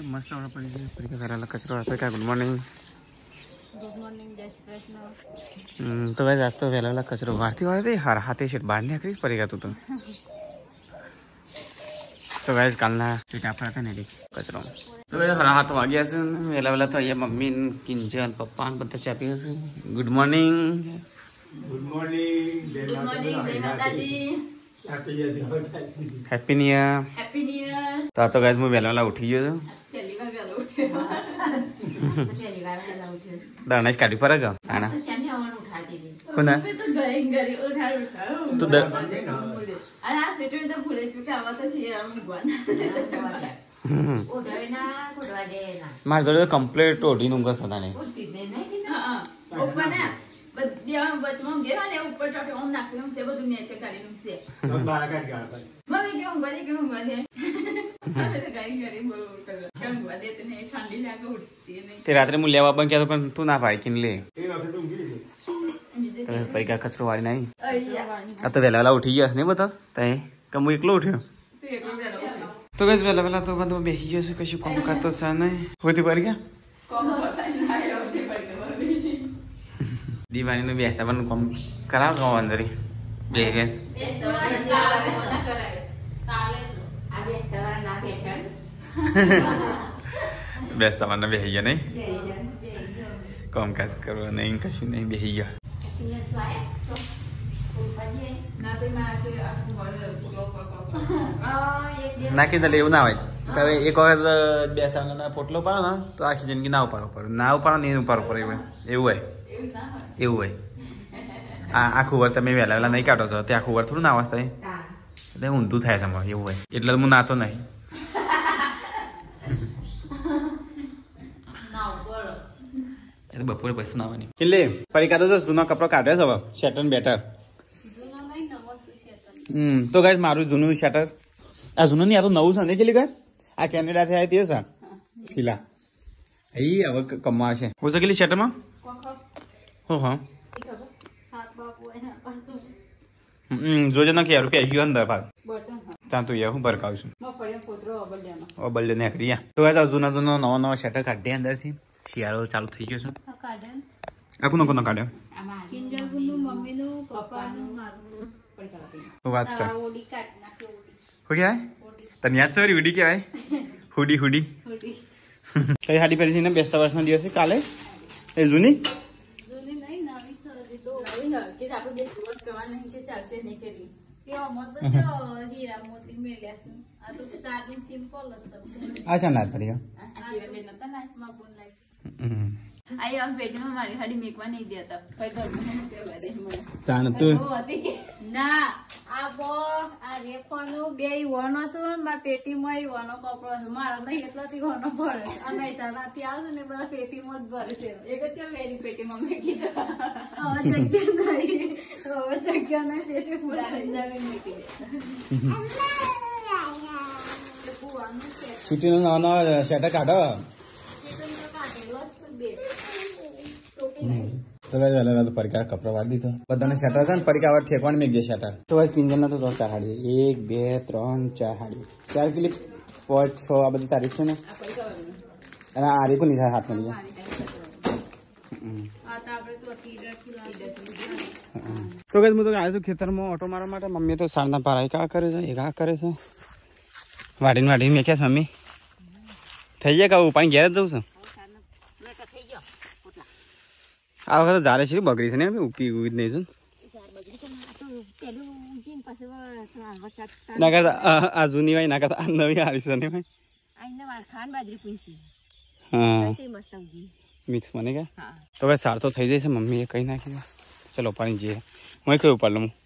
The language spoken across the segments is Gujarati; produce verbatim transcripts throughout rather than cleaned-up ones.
मस्त आवडा पडली परीक्षा करायला कचरा वाटतं काय. Good morning. Good morning. जय श्री कृष्ण. तो काय जास्त वेळेला कचरा वाढती वाढते हर हाते शेट बांधण्याकडेच परीक्षा तू तो गाइस कालना ठीक आपका नहीं देख कचरा तो गाइस हर हाथ वागे असून वेला वेला तो ये मम्मी किंजल पप्पा बद्दा चापी असून. Good morning. Good morning. Good morning. जय Mataji. Happy new year. Happy new year. तो तो गाइस मैं वेला वेला उठी गयो पहली बार वेला उठे पहली बार वेला उठे दानाच काढी पर ग आना चांदी आवन उठा दीदी कोणा मैं तो गई गई उठा उठा तो अरे आ स्वेटर तो भूले चुके आवा तो शिया मुगवान उठावे ना कोडवा दे ना मार जोडे कंप्लीट ओढी नुंगा सदाने उठती नहीं की हां ऊपर ना बदिया बचमम गे वाले ऊपर टोटे ओम नाके हम से वो दुनिया चे काली नुसे तो बारा काट गया पर मम्मी क्यों बड़ी क्यों बड़ी अरे तो गाई गरी बोल कर क्यों बड़ी इतने ठंडी लागे उठती नहीं ते रात्री मूल्य बाबा क्या तो पण तू ना पाय किनले ए वक्त तुम गिरी तर पैका कचरो वाली नाही अय्या आता वेला वेला उठी गयस नाही बता तय कमु एकलो उठ्यो तू एकलो गेलो तो गाइस वेला वेला तो बंद बेहियो से कशी कम का तो सा नाही होती पर क्या कम होता नाही होती पर के दीवानी ने बेहता पण कम करा गाव अंदरी बेरे बेस्ता मन बेहियो नहीं कम काज करो नहीं कशी नहीं बेहियो ना कि दले એવું ના હોય તો એક વખત બેસ્તા ના પોટલો પાડો ને તો આખી જિંદગી ના ઉપાડો પડે ના ઉપાડો ને ઉપાડો પડે એવું એવું હોય એવું હોય આ આખું વર તમે વહેલા વહેલા નહીં કાઢો છો તે આખું વર થોડું ના વાસ્તા એટલે ઊંધું થાય છે એવું હોય એટલે હું નાતો નહીં એ તો બપોરે પછી નાવાની એટલે પરીક્ષા તો જૂનો કપડો કાઢ્યો છે હવે શેટર બેટર હમ તો ગાઈસ મારું જૂનું શેટર આ જૂનું નહીં આ તો નવું છે ને કેટલી ગાય આ કેનેડાથી આવી તે છે ખીલા એ હવે કમવા છે હું છે કેટલી શેટરમાં હો હા હમ જોજો ના કે રૂપિયા ગયો અંદર ભાગ ત્યાં તું હું બરકાવું છું ઓ બલ્લે ને કરીયા તો ગાઈસ જૂના જૂનો નવો નવો શેટર કાઢી અંદરથી શિયાળો ચાલુ થઈ ગયો છે આ કોનો કોનો કાઢ્યો કિંજલનું મમ્મીનું પપ્પાનું મારું વાત છે હો ગયા તને યાદ છે હુડી કહેવાય હુડી હુડી કઈ સાડી પહેરી ને બેસતા વર્ષના દિવસે કાલે એ જૂની જૂની નહીં નવી ખરીદી તો નવી ન કે આપણે બે દિવસ કરવા નહીં કે ચાલશે નહીં કરી કે અમર તો જો હીરા મોતી મેલ્યા છે આ તો ચારની સિમ્પલ જ છે આ ચાલ ના પડી આ હીરા મેં નતા ના માપુન લાઈ આઈ આમ બેટમાં મારી હાડી મેકવા નહીં દેતા કઈ ઘરમાં કે વાદે મને તાન તું ના આ બો આ રેફોનું બે ઈવાનો છે માર પેટીમાં ઈવાનો કપડો છે મારો તો એટલોથી ઈવાનો ભરે અમે સારાથી આવશું ને બધા પેટીમાં જ ભરે છે એક જ કેમ એની પેટીમાં મેં કીધું હવે જગ્યા નહીં હવે જગ્યા નહીં પેટી પૂરા નવી મેકી સિટીનો નાનો શેટર કાઢો તો ભાઈ વેલા તો પરીક્ષા કપડા વાળી દીધો બધાને શેટર છે ને પરીક્ષા હવે ઠેકવાની મેં ગયા શેટર તો ભાઈ તીન જણના તો ચાર હાડી એક બે ત્રણ ચાર હાડી ચાર કિલી પાંચ છ આ બધી તારીખ છે ને અને આ રી પણ નિશા હાથ મળી જાય તો કઈ હું તો આવ્યો છું ખેતરમાં ઓટો મારવા માટે મમ્મી તો સારના પારાય કા કરે છે એ કા કરે છે વાડીને વાડીને મેક્યા છે મમ્મી થઈ જાય કાવું પાણી ઘેર જ જવું છું આ વખત જારે છે બગડી છે ને ઉકી ઉગી જ નહીં છું ના કરતા આ જૂની વાય ના કરતા આ નવી હારી છે ને ભાઈ હા મિક્સ મને કે તો ભાઈ સાર તો થઈ જશે મમ્મી એ કઈ નાખી ચલો પાણી જઈએ હું કયું ઉપાડ લઉં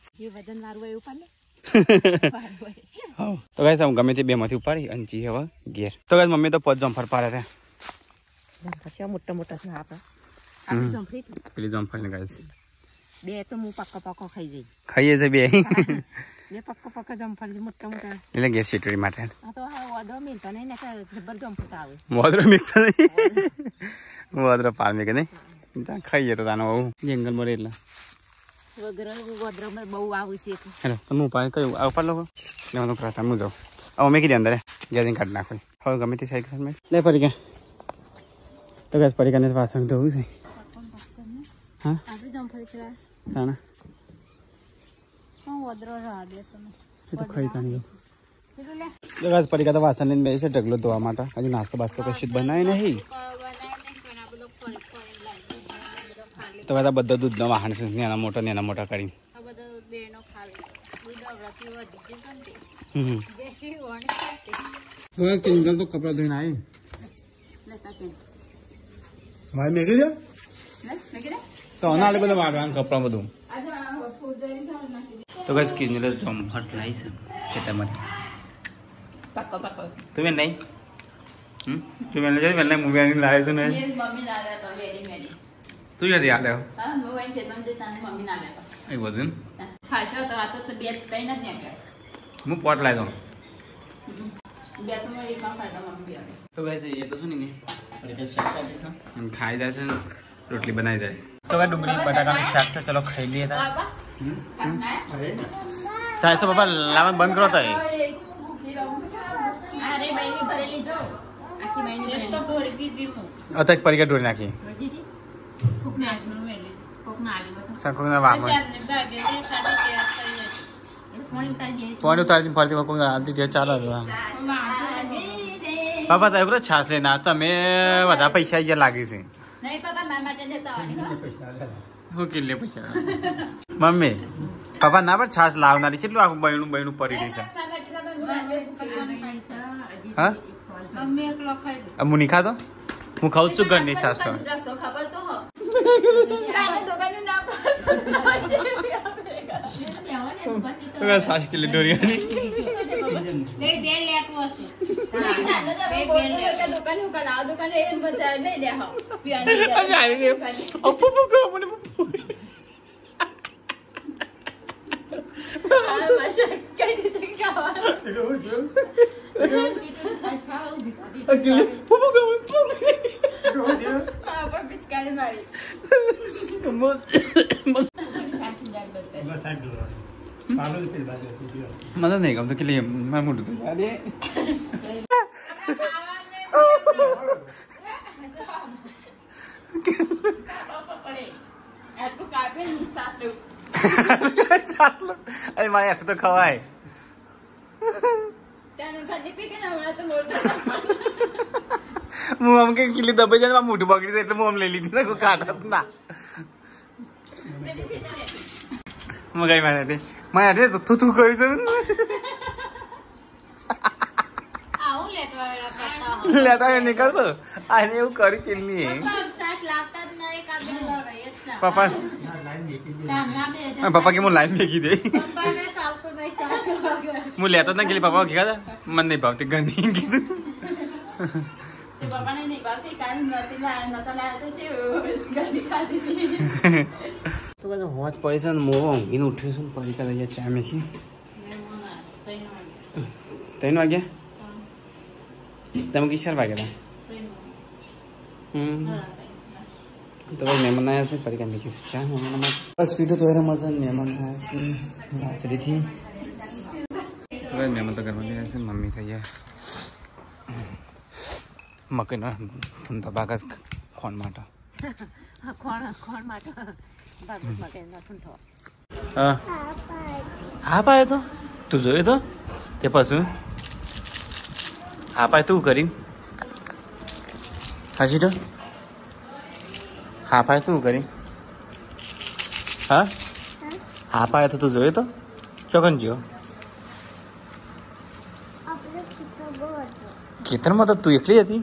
તો ગાઈસ હું ગમે તે બે માંથી ઉપાડી અને જી હવે ઘેર તો ગાઈસ મમ્મી તો પોચ જમ્ફર પાડે છે મોટા મોટા છે આપડા પેલી જમ્ફર ને ગાઈસ બે તો હું પક્કો પક્કો ખાઈ જઈ ખાઈએ છે બે બે પક્કો પક્કો જમ્ફર મોટા મોટા એટલે ગેસ સીટરી માટે આ તો હા ઓદરો મિલતો નહીં ને કે જબર જમ્ફર આવે મોદરો મિક્સ નહીં મોદરો પાર મે કે નહીં ખાઈએ તો તાનો બહુ જંગલ માં રહેલા વગર વગર માં બહુ આવે છે હેલો તમે ઉપાય કયું આ ઉપર લોકો લેવાનું પ્રથમ હું જાઉં હવે મેં કીધી અંદર જલ્દી કાઢી નાખો હવે ગમે તે સાયકલ મેં લે પડી ગયા તો ગેસ પડી ગયા વાસણ ધોવું છે હા ના ખાઈ તાની ગેસ પડી ગયા તો વાસણ લઈને બેસે ઢગલો ધોવા માટે હજી નાસ્તો બાસ્તો કશું બનાવી નહીં તો બધા બધા દૂધનો વાહન છે નાના મોટા નાના મોટા કરીને કિંજલ તો કપડા ધોઈને આવી ભાઈ મેકી દે તો અનાળે બધા વાગવાનું કપડા બધું તો બસ કિંજલ જમફળ લાવી છે ખેતરમાંથી તું બેન નહીં હમ તું બેન લઈ પહેલા મૂવી લાવે છે ને તું યાદ યાદ એ બધું હું પોટ લાવી દઉં તો ગાઈસ ये तो सुनी नहीं हम खाई जाए से रोटली बनाई जाए तो गाइस डुंगरी बटाका का शाक से चलो खाई लिए था शायद तो पापा लावन बंद करो था अरे भाई भरेली जो आखी भाई ने तो सोरी दी दी हूं अतक परिका डोरी नाखी खूब ना मेली खूब ना आली बता संको ना वाम पानी उतार दी फरती को आती थी चालो पापा तो छास लेना તમે વધા પૈસા જે લાગી છે નહીં પાપા મારા માટે દેતા આવવાની હું કિલ્લે પૈસા મમ્મી પાપા ના પર છાસ લાવનારી કેટલું આખું બહેણું બહેણું પડી રહી છે હા મમ્મી એકલો ખાઈ દે હું નહીં ખાતો હું ખાઉં છું ઘરની છાસ તો ખબર તો હો કાલે દુકાને ના પાડતો છાસ કિલ્લે ડોરિયાની બે બે લેટવો છે બે બે લેટ દુકાન હું કલાવ દુકાન એ બજાર લઈ લે હો અરે આવી ગયો અપુ પકો મને આ ભાષા કઈ રીતે ખાવા રોજ સીટો સાસ ખાવા ઉભી કરી અકેલે પકો પકો રોજ આ પર પિચકારી મારી સાસુ ડાલ બતા બસ આ દો પાલો તે બાજુ મને નહીં ગમતું કે લે મારું મોટું તો અરે અરે મારે આટલું તો ખવાય હું આમ કે કિલ્લી દબાઈ જાય મોઢું બગડી જાય એટલે હું આમ લઈ લીધી ને કોઈ કાઢત ના મગાઈ મારે મારે તું તું કરી દઉં લેતા નીકળતો આને એવું કરી ચીલની પપ્પા પપ્પા કે હું લાઈન મેકી દે હું લેતો જ ના ગયેલી પપ્પા કીધા મને નહીં ભાવતી ઘરની કીધું તો બધું હોજ પડે છે ને મોવો ઊંઘીને ઉઠ્યો છું પડી કદાચ ચા મેકી ત્રણ વાગ્યા તમે કિશોર વાગેલા હમ તો ભાઈ મહેમાન આવ્યા છે પરીકા મેકી ચા મહેમાનમાં બસ વીડિયો તો એરા મજા મહેમાન આવ્યા છે વાચડીથી હવે મહેમાન તો ઘરમાં ગયા છે મમ્મી થઈ ગયા મકઈનો ધંધો બાગસ ખોણ માટે કોણ કોણ માટે બાબુ મકઈનો ધંધો હા હા પાયો તો તું જોયો તો તે પાછું હા પાય તું કરી હાજી તો હા પાય તું કરી હા હા પાયો તો તું જોયો તો ચોકન જ્યો ખેતરમાં તો તું એકલી હતી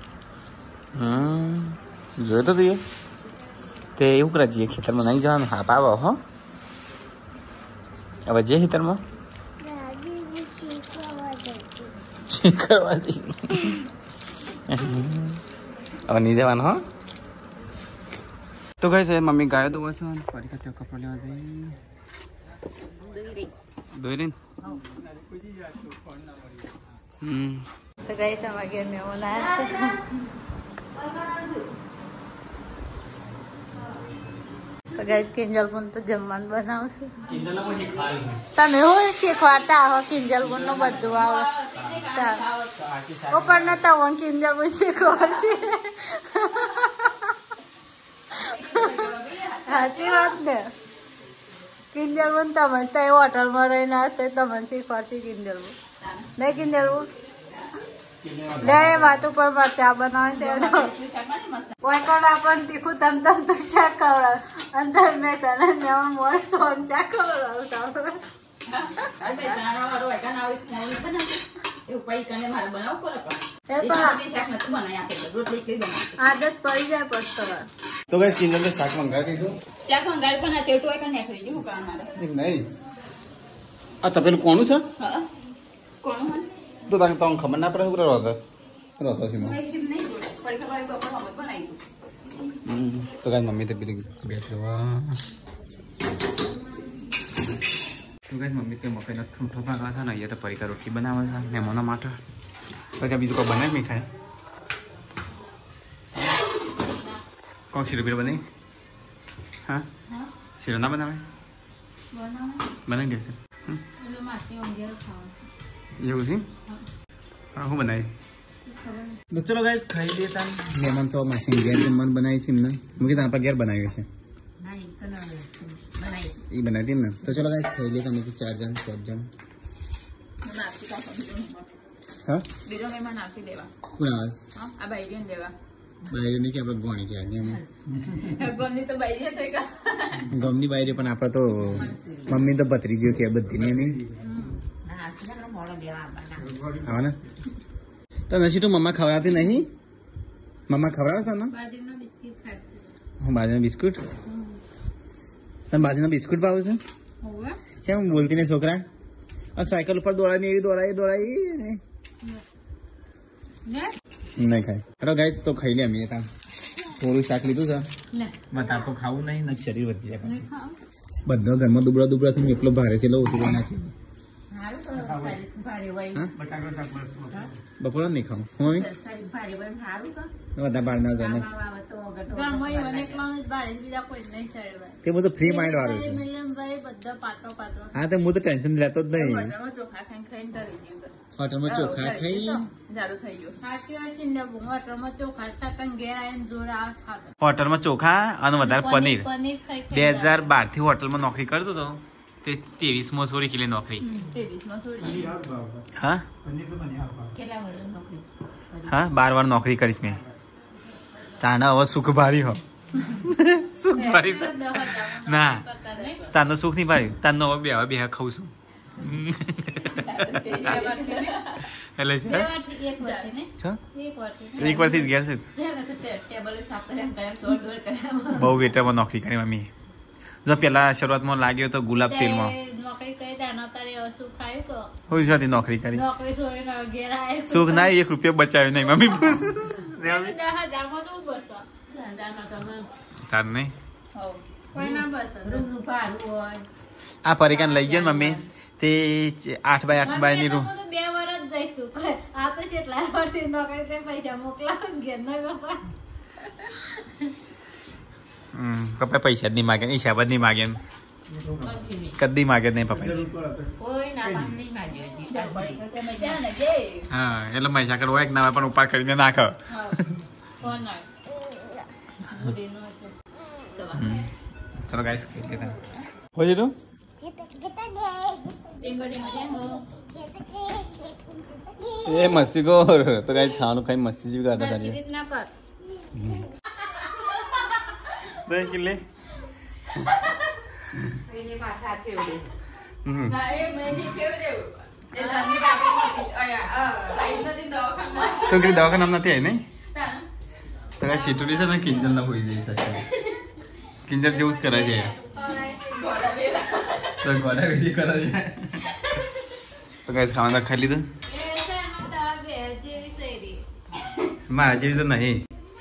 હમ જોયો તો તું એ તે એવું કરે જઈએ ખેતરમાં નહીં જવાનું હા પાવો હો હવે જે ખેતરમાં હવે નહીં જવાનું હો તો કઈ છે મમ્મી ગાયો તો બસ ફરી કપડો લેવા જઈએ દોઈ રહીને હમ તો ગઈ સમા ઘેર મહેમાન આવ્યા છે તો ગઈ કિંજલ બુન તો જમવાનું બનાવશે તમે હું શીખવાડતા આવો કિંજલ બુન નું બધું આવે ઓ પણ નતા વન કિંજલ પૂછી ખબર છે સાચી વાત ને કિંજલ બન તમે ત્યાં હોટલમાં રહીને આવશે તમને શીખવાડશે કિંજલ નહીં કિંજલ લે વાત ઉપર ચા બનાવે છે કોઈકોડ આપણને તીખું તમ તમ તો ચા ખવડાવ અંદર મેં તને મેં મોર સોન ચા ખવડાવ આદત પડી જાય પછી તો ગાઈસ કિંજલ તો શાક મંગાવી દીધું શાક મંગાવી પણ આ તેટલું એક નીકળી ગયું હું કામ મારે નહીં આ તપેલું કોનું છે હા કોણ તો તને તમને ખબર ના પડે શું રહો રહો છે તો ગાઈસ મમ્મી તો પેલી બેઠવા તો ગાઈસ મમ્મી તે મકાઈના ઠૂંઠો ભાગવા છે ને અહીંયા તો પરિકા રોટલી બનાવે છે મહેમાનો માટે પછી બીજું કોઈ બનાવી મીઠાઈ કોણ શીરો પીરો બનાવી હા શીરો ના બનાવે બનાવી દેશે એવું છે હા હું બનાવી તો ચલો ગાઈસ ખાઈ લેતા મહેમાન તો માસી ઘેર જમવાનું બનાવી છે એમને મૂકી તારા ઘેર બનાવ્યું છે એ બનાવી હતી ને તો ચલો ગાઈસ ખાઈ લેતા અમે ચાર જણ પાંચ જણ હા બીજો મહેમાન આવશે દેવા કોણ આવે આ બાઈ દેવા બાયરી નહીં કે આપણે ગોણી છે ગમની તો બાઈ હતી કા ગમની બાયરી પણ આપણે તો મમ્મી તો ભત્રીજીઓ કે બધી ને એની હા ને તો નસી તું મમ્મા ખવડાવતી નહીં મમ્મા ખવડાવે તને બાજરીના બિસ્કિટ ખાતી હું બાજરીના બિસ્કુટ તને બાજરીના બિસ્કુટ ભાવે છે હોવે કેમ બોલતી ને છોકરા આ સાયકલ ઉપર દોડાની એવી દોડાઈ દોડાઈ ને નહીં ખાય હેલો ગાઈસ તો ખાઈ લે અમે ત્યાં થોડું શાક લીધું છે તાર તો ખાવું નહીં ને શરીર વધી જાય બધા ઘરમાં દુબળા દુબળા છે એટલો ભારે છે એટલે ઓછું કરી નાખી બપોર નહીં ખાવું હું બધા બહાર ના જાવ તે બધું ફ્રી માઇન્ડ વાળું છે હા તો હું તો ટેન્શન લેતો જ નહીં હોટલમાં ચોખા ખાઈ હોટલમાં ચોખા અને વધારે પનીર બે હજાર બાર થી હોટલમાં નોકરી કરતો હતો તે ત્રેવીસ માં સોળી કિલો નોકરી હા હા બાર વાર નોકરી કરીશ મેં તાના હવે સુખ ભારી હો સુખ ભારી ના તાનો સુખ નહીં ભારી તાનો હવે બે હવે બે ખાઉં છું એટલે છે એક વાર થી જ ગયા છે બહુ વેટરમાં નોકરી કરી મમ્મી જો પેલા શરૂઆતમાં લાગ્યો તો ગુલાબ તેલમાં હું નોકરી કરી સુખ ના એક રૂપિયા બચાવ્યો નહીં મમ્મી તાર નહીં આ પરિકાન લઈ ગયા ને મમ્મી તે આઠ બાય આઠ બાય ની રૂમ બે વર્ષ જઈશું આ તો કેટલા વર્ષથી નોકરી છે પૈસા મોકલાવ ઘેર નો બાપા હમ પપ્પા પૈસા જ નહીં માગે હિસાબ જ નહીં માગે કદી માગે નહીં પપ્પા હા એટલે મૈસા કર હોય ના પણ ઉપાડ કરીને નાખ ચલો ગાઈસ ખાઈ લેતા હોય છે તું એ મસ્તી કર તો ગાઈસ ખાવાનું ખાઈ મસ્તી જેવી કરતા તારી દહીં કિલ્લે તો કે દવાખાના નથી આવી નહીં તો કઈ સીટુડી છે ને કિંજલ ના હોઈ જઈ શકે કિંજલ જેવું જ કરે છે તો ગોડા વેડી કરે છે તો કઈ ખાવાના ખાઈ લીધું મારા જેવી તો નહીં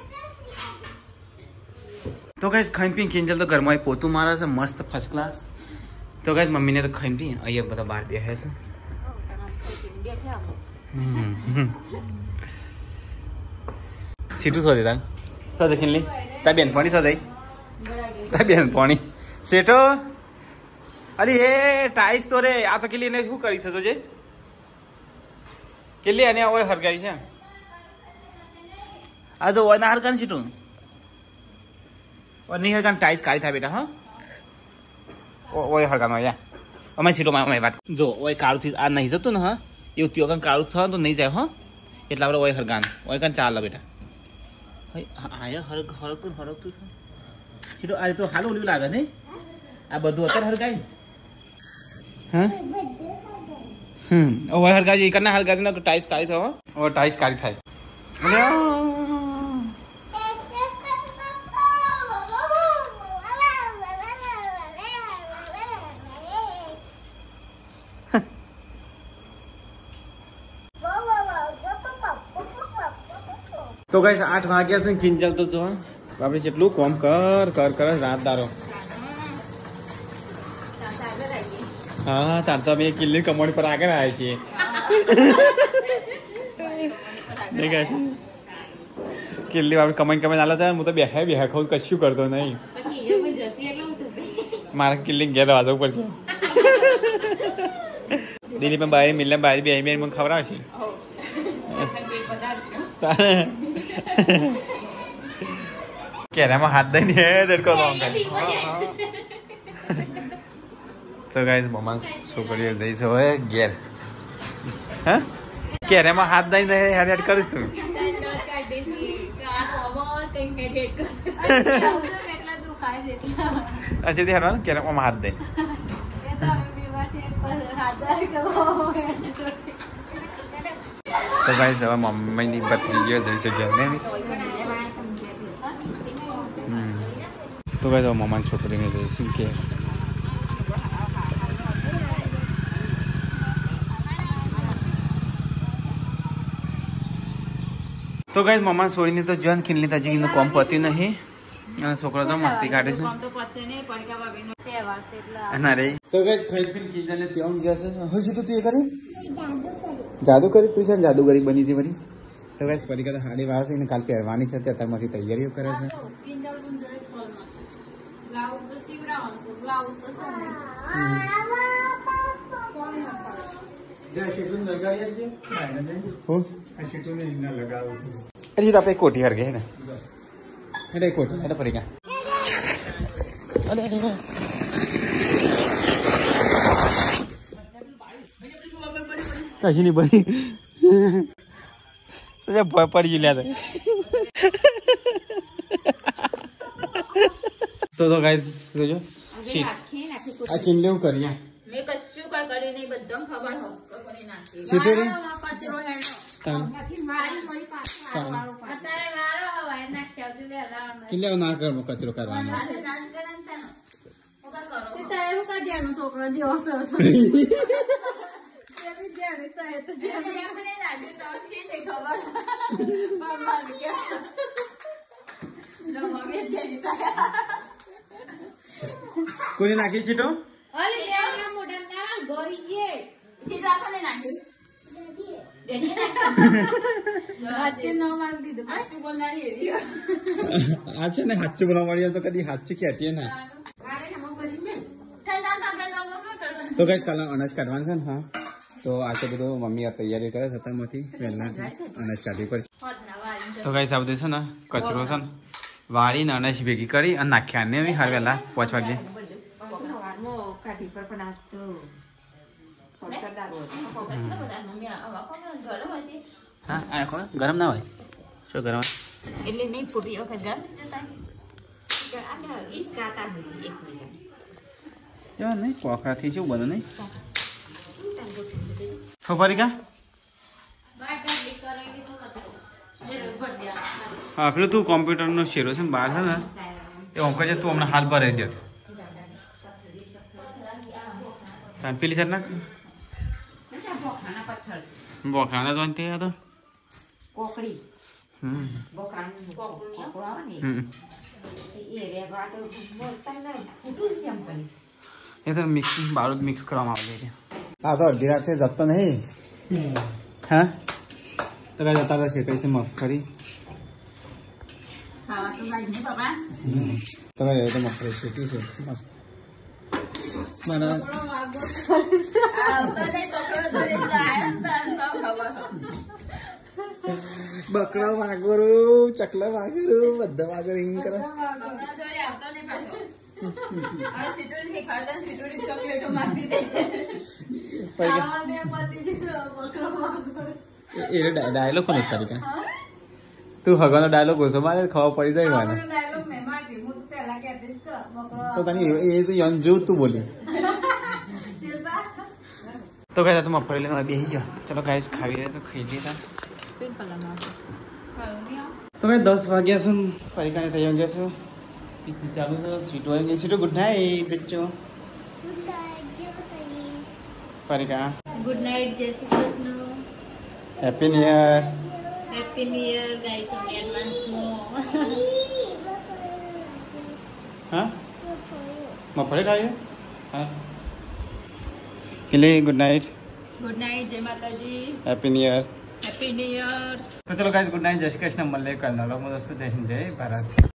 તો ગાઈસ ખાઈ પી કિંજલ તો ઘરમાં પોતું મારે છે મસ્ત ફર્સ્ટ ક્લાસ તો ગાઈસ મમ્મીને તો ખાઈ પી અહીંયા બધા બહાર બેસે છે સીટું શોધે તાર શોધે ખીનલી તાર બેન પાણી શોધે તાર બેન પાણી સેટો અરે એ ટાઈસ તો રે આ તો કિલ્લી ને શું કરી શકો છે કેટલી અને ઓય હરગાઈ છે આ જો ઓય ના હરગાન સીટું ઓય ની હરગાન ટાઈસ કાળી થાય બેટા હા ઓય હરગાન ઓય અમે સીટો માં અમે વાત જો ઓય કાળું થી આ નહીં જતું ને હા એવું ત્યો કાં કાળું થાય તો નહીં જાય હો એટલે આપણે ઓય હરગાન ઓય કાં ચાલે બેટા આયા હરક હરકતું હરકતું સીટો આ તો હાલ ઓલું લાગે નહીં આ બધું અત્યારે હરગાઈ હા હમ ઓય હરગાજી કના હરગાજી ના ટાઈસ કાળી થાય ઓ ટાઈસ કાળી થાય તો ગાઈસ આઠ વાગ્યા છે કિંજલ તો જો આપણે જેટલું કોમ કર કર કર રાત દારો હા તાર તો અમે કિલ્લી કમોડી પર આગળ આવ્યા છીએ કિલ્લી આપણે કમાઈ કમાઈ આલો છે હું તો બેહા બેહા ખાઉં કશું કરતો નહીં મારે કિલ્લી ઘેર વાજવું પડશે દિલ્હી માં બાય મિલને બાય બે બે મને ખવડાવશે કેરામાં હાથ દઈને ડરકો તો ગાઈસ મમ્મા છોકરીઓ જઈશ હવે ઘેર હા કેરામાં હાથ દઈને હેડ હેડ કરીશ તું અચ્છા તે હેડવાનું કેરામાં હાથ દઈ તો ગાઈસ હવે મમ્મીની ભત્રીજીઓ જઈ શકે ને તો ગાઈસ હવે મમ્માની છોકરીને જઈશું કે તો ગાઈસ મમ્મા છોડીને તો જન ખીલની તજી નું કોમ પત્યું નહીં અને છોકરો તો મસ્તી કાઢે છે ના રે તો ગાઈસ ખાઈ પીને કીધા ત્યાં ગયા છે હજી તો તું એ કરી જાદુ કરી તું છે જાદુગરી બની હતી બધી તો ગાઈસ પરીકા તો હાડી વાર છે ને કાલ પહેરવાની છે અત્યારમાંથી તૈયારીઓ કરે છે અરે આપણે કોઠી હર ગઈ ને એટલે કોઠી એટલે પરીકા કશી નહીં બની ભય પડી લ્યા તો તો ગાઈસ જોજો આ કિલ્લે હું કરીએ મે કચ્ચું કોઈ કરી નહીં બધું ખબર હો કોની નાખી સીટેડી કચરો હેડો માંથી મારી મળી પાછો વાળો અત્યારે વાળો હવાય નાખ્યા છે વેલા કિલ્લે ના કર કચરો કરવાનો નાચ કરન તનો ઓકા કરો તે એવું કા જાનો છોકરો જેવો તો એવી જાણે તો એ તો જેને મને લાગે તો છે તે ખબર ભગવાન કે લો મમ્મી જેની તા કોની નાખી સીટો અલી લેવના મોઢા ના ગોરી જે સીટ રાખને નાખી દેડી દેડી હાચે નો માંગ દીધું હાચું બોલનારી એરી આ છે ને હાચું બોલવા વાળી તો કદી હાચું કહેતી ને અરે નમો બોલી મે ઠંડા ઠંડા નમો કર તો ગાઈસ કાલે અનાજ કાઢવાનું છે ને હા તો આ તો બધું મમ્મી આ તૈયારી કરે છે તમાંથી પહેલા અનાજ કાઢવી પડશે તો ગાઈસ આ બધું છે ને કચરો છે ને વાળીને અનાજ ભેગી કરી અને નાખ્યા ને હર વહેલા પાંચ વાગે હા આ કોણ ગરમ ના હોય શું ગરમ એટલે નહીં ફૂટી વખત ગરમ જતા ઈસકા હોય એક મિનિટ જો નહીં કોખરાથી શું બને નહીં ખબર કા હા પેલું તું કોમ્પ્યુટરનો શેરો છે ને બહાર છે ને એ ઓંકર છે તું હમણાં હાલ પર રહી જતો પેલી સર ના બોખરાના જોઈને તે હતો કોકડી હમ બોખરાનું કોકડું આવે ને હમ એ રેવા તો બોલતા ન ફૂટું જેમ કરી એ તો મિક્સ બાળુદ મિક્સ કરવામાં આવે છે હા તો અડધી રાતે જપતો નહીં હા તો કઈ જતા રહેશે કઈ છે મગફળી ખાવા તો લાગ ને બાબા તો કઈ તો મગફળી શેકી છે મસ્ત મને વાગો કરે છે બકરો વાગોરું ચકલો વાગોરું બધા વાગોર એમ કરે એ ડાયલોગ પણ તારી તું હગાનો ડાયલોગ ઓછો મારે ખબર પડી જાય મને તો તને એ તો યન જો તું બોલી તો કહે તું મફળી લઈને બેસી જાઓ ચલો ગાઈસ ખાવી દે તો ખાઈ લીધા તો ભાઈ દસ વાગ્યા છે પરીક્ષાને થઈ ગયા છે પીસી ચાલુ છે સ્વીટો આવી ગઈ સ્વીટો ગુડ નાઇટ બચ્ચો પરીક્ષા ગુડ નાઇટ જય Shri Krishna happy new year happy new year guys in advance માં હા મફળી ખાવી હા કિલી ગુડ નાઇટ ગુડ નાઇટ જય Mataji happy new year happy new year તો ચલો ગાઈસ ગુડ નાઇટ જય શ્રી કૃષ્ણ મળે કલ નવા દોસ્તો જય હિન્દ જય ભારત